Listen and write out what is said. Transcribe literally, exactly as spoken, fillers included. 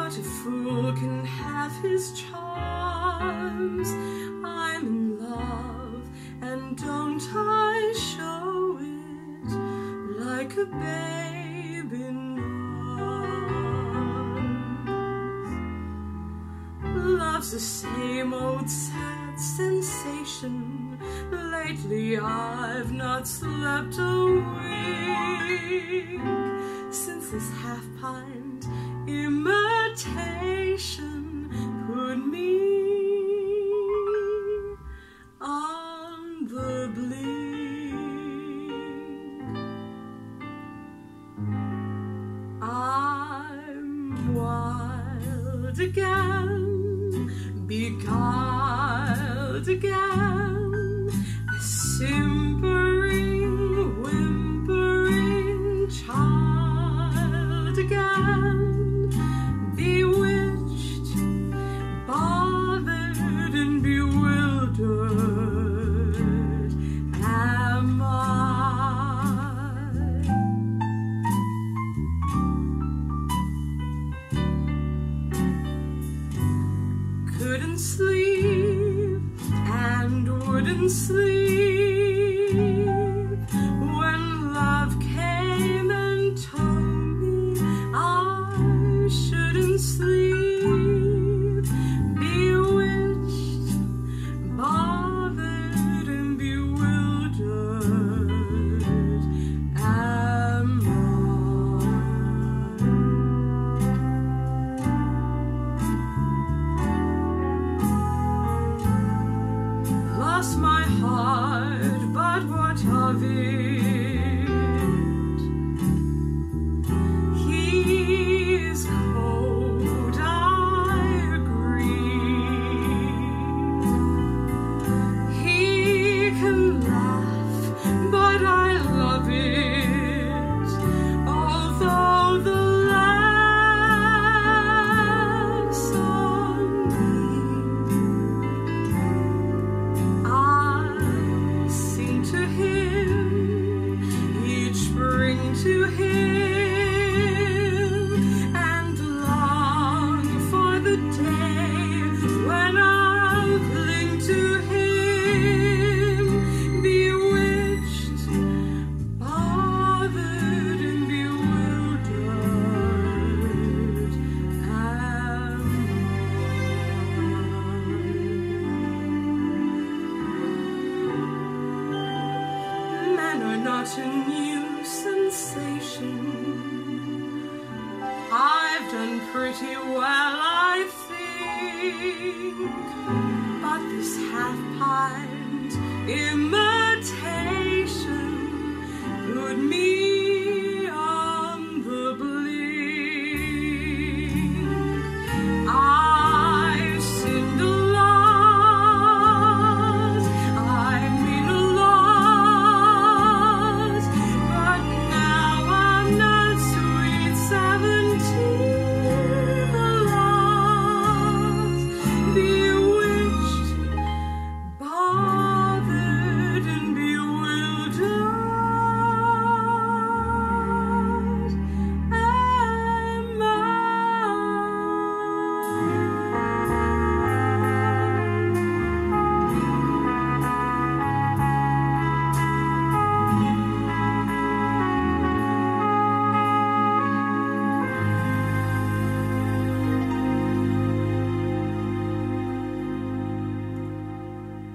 But a fool can have his charms. I'm in love, and don't I show it like a babe in arms. Love's the same old sad sensation. Lately I've not slept a wink since this half-pint imitation put me on the blink. I'm wild again, beguiled again, a simpering, whimpering child again. Bewitched, bothered and bewildered am I. Couldn't sleep and wouldn't sleep when love came and told me I shouldn't sleep. Bewitched, bothered and bewildered am I. Lost my heart, but what of it? He is cold, I agree. He can laugh, but I love it, although the laughs on me. I sing to him, each spring to him, and long for the day when I'll cling to him. Bewitched, bothered and bewildered am I. Men are not a new sensation. I've done pretty well, I think, but this half-pint imitation put me